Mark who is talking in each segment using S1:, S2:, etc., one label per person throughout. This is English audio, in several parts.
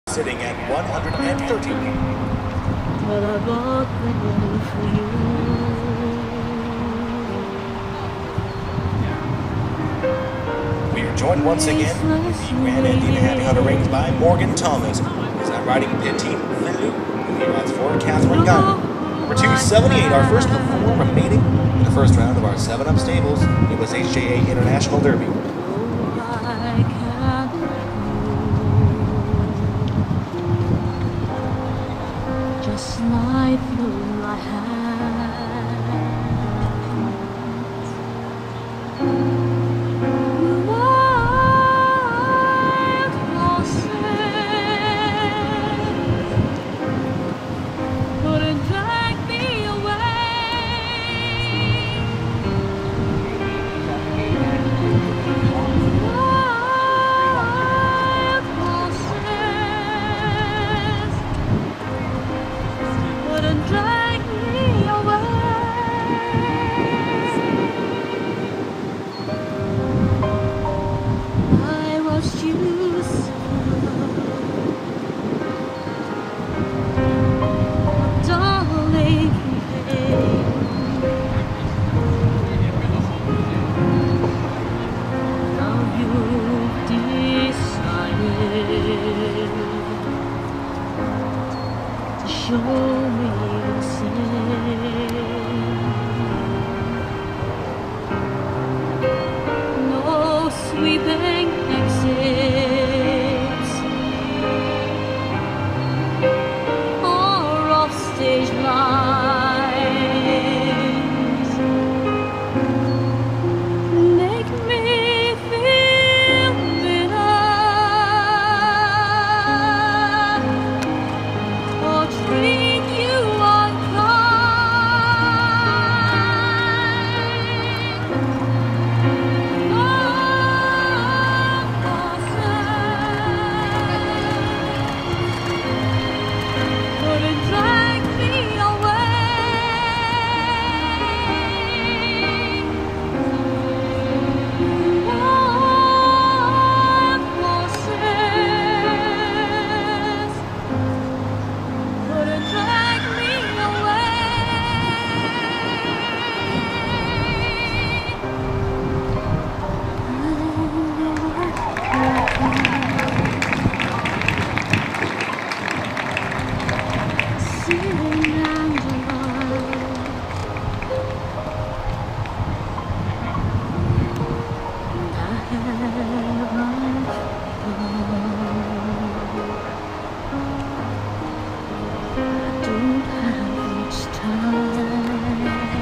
S1: Sitting at 130.
S2: But I bought the one for you.
S1: We are joined once again with the Grand Indian Happy Hunter rings by Morgan Thomas, who's now riding Petit Filou, who he rides for Catherine Gunn. Number 278, our first of 4 remaining in the first round of our 7-up stables. It was HJA International Derby.
S2: Slide through my hands. Wild horses couldn't drag me away. Wild horses wouldn't drag me away. I watched you darling, now you've decided to show me the same. No sweeping exits or off-stage lines make me feel bitter or treat you unkind. Couldn't drag me away. Wild horses couldn't drag me away. Sitting Angela, and I have my I don't have much time.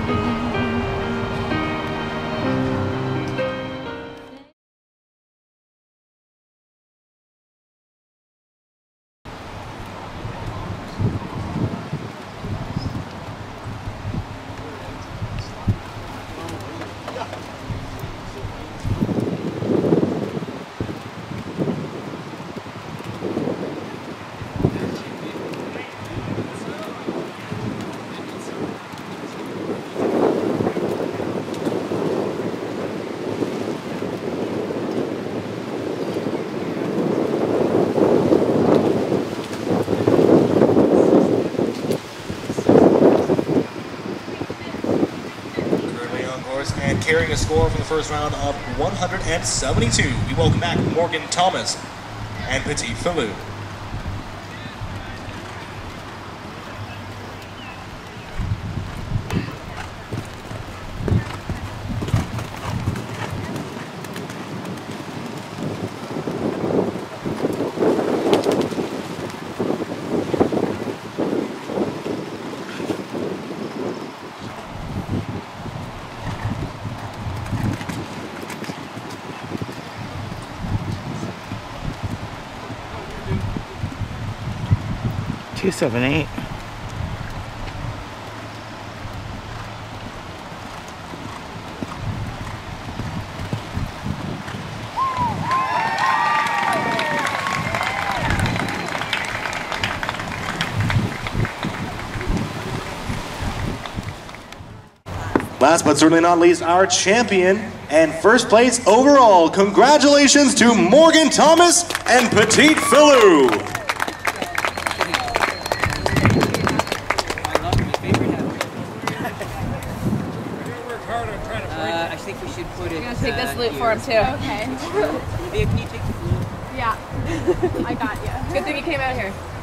S1: And carrying a score from the first round of 172. We welcome back Morgan Thomas and Petit Filou.
S3: Two 7-8.
S1: Last but certainly not least, our champion and first place overall. Congratulations to Morgan Thomas and Petit Filou.
S3: arm too.
S4: Okay.
S1: Leah, can you take the blue?
S4: Yeah. I got you.
S3: Good thing you came out here.